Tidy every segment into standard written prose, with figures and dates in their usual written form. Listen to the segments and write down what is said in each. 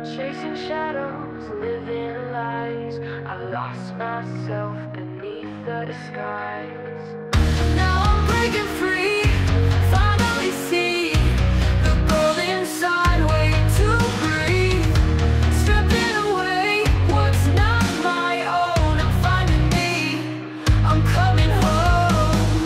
Chasing shadows, living lies. I lost myself beneath the disguise. Now I'm breaking free, finally see the girl inside waiting to breathe. Stripping away what's not my own. I'm finding me, I'm coming home.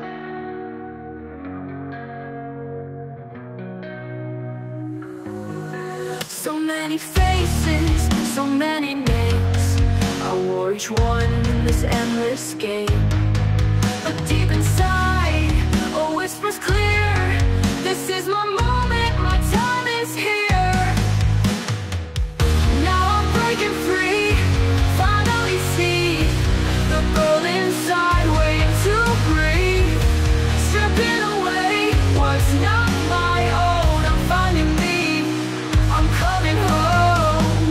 So many faces, so many names. I wore each one in this endless game. But deep inside, a whisper's clear. This is my moment, my time is here. Now I'm breaking free, finally see the girl inside waiting to breathe. Stripping away what's not my own. I'm finding me, I'm coming home.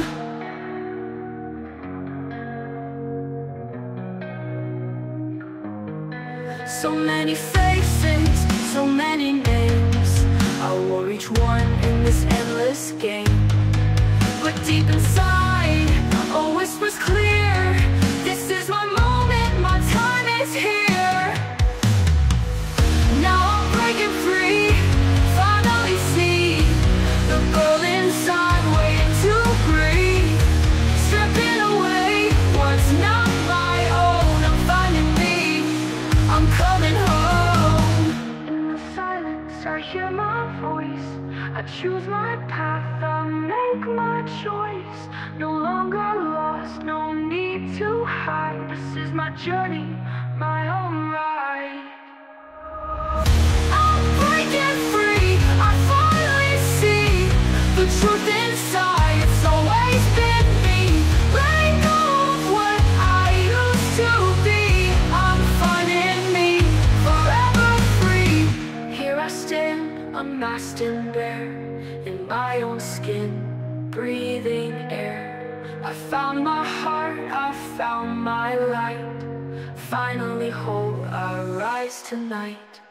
So many faces, so many names. I wore each one in this endless game. But deep inside, a whisper's clear. This is my moment, my time is here. Now I'm breaking free, finally see the girl inside waiting to breathe. Stripping away what's not my own. I'm finding me, I'm coming home. In the silence, I hear my voice. I choose my path, I make my choice. No longer lost, no need to hide. This is my journey, my own ride. I'm breaking free, I finally see the truth inside. It's always been me, letting go of what I used to be. I'm finding me, forever free. Here I stand, unmasked and bare, in my own skin, breathing air. I found my heart, I found my light. Finally whole, I rise tonight.